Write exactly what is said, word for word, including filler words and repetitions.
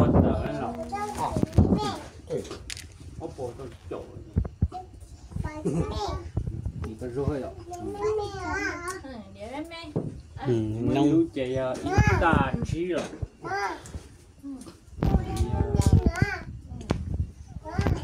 我等了。 啊，对， 我脖都抖了。 你的肉了。 嗯，连妹妹。 嗯， 我弄有这样一大只了。 嗯。 哎呀